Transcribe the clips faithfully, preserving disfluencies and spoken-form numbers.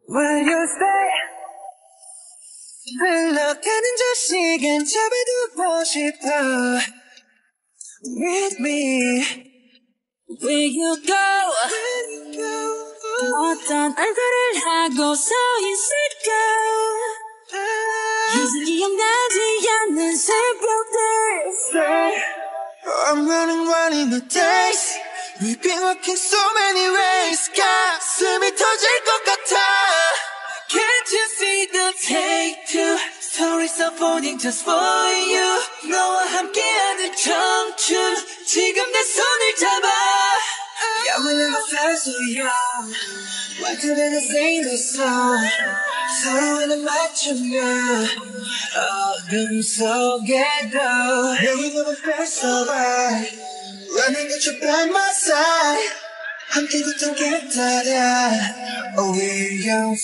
Will you stay? 흘러가는 저 시간 잡아두고 싶어 With me Will you go? Will you go? 어떤 얼굴을 하고 서 있을까 이제 기억나지 않는 새벽들 Say I'm running, running the days We've been walking so many ways 가슴이 터질 것 같아 Can't you see the take two Stories unfolding just for you 너와 함께하는 청춘 지금 내 손을 잡아 Yeah, we never felt so young Why couldn't I sing this song 서로를 맞추며 어둠 속에도 Yeah, we never felt so right Running with you by my side 함께 걷던 길 따라 Oh, we're young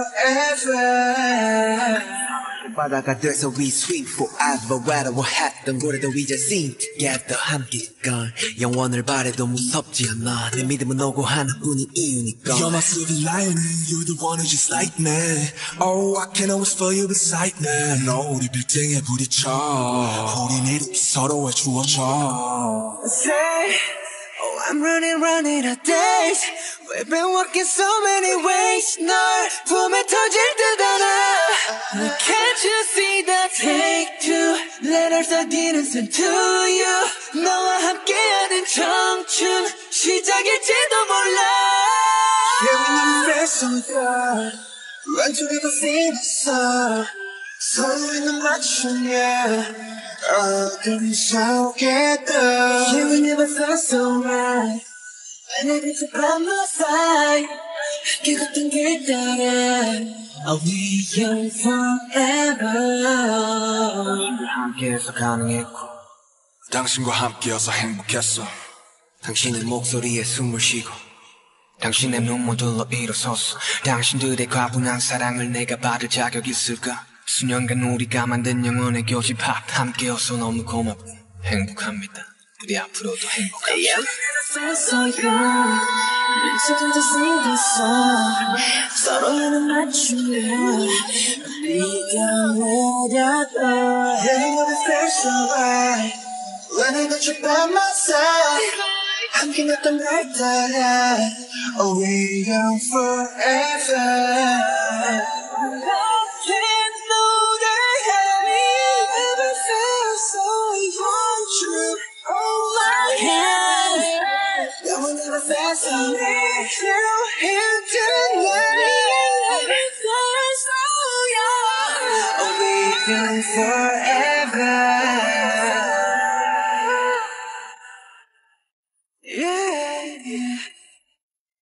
forever 바다가 돼서 we swim forever 외로워했던 고래도 이제 sing together 함께 건 영원을 바래도 무섭지 않아 내 믿음은 오고 하나뿐인 이유니까 You're my silver lining You're the one who's just like me Oh I can always feel you beside me 너 우리 빌딩에 부딪혀 우린 이렇게 서로의 주어져 Say Oh I'm running running out days We've been walking so many ways 널 품에 터질 듯 알아 Can't you see that take two Letters I didn't send to you 너와 함께하는 청춘 시작일지도 몰라 Yeah we never felt so good Run together sing the song 서로를 맞추며 어둠 속에도 Yeah we never felt so right I needed to by my side 함께 걷던 길 따라 Are we young forever 당신과 함께해서 가능했고 당신과 함께여서 행복했어 당신의 목소리에 숨을 쉬고 당신의 눈물들로 일어섰어 당신들의 과분한 사랑을 내가 받을 자격 있을까 수년간 우리가 만든 영원의 교집합 함께여서 너무 고맙고 행복합니다 우리 앞으로도 행복합시다 서로는 맞추며 네가 내려가 Yeah, you never felt so right When I got you by my side 함께 걷던 날 따라 Oh, we're young forever Fast on me, you here tonight. So young, oh, we young forever. Yeah, yeah.